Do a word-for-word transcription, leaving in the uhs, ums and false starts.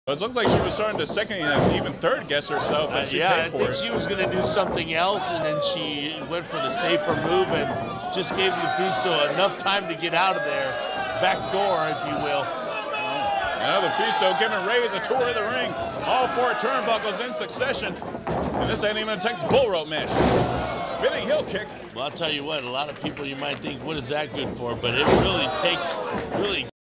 Well, it looks like she was starting to second and even third guess herself, but Uh, she yeah, paid I for think it. she was going to do something else, and then she went for the safer move and just gave LuFisto enough time to get out of there. Back door, if you will. Now LuFisto giving Raze a tour of the ring. All four turnbuckles in succession. And this ain't even a Texas bull rope match. Spinning heel kick. Well, I'll tell you what, a lot of people you might think, what is that good for? But it really takes, really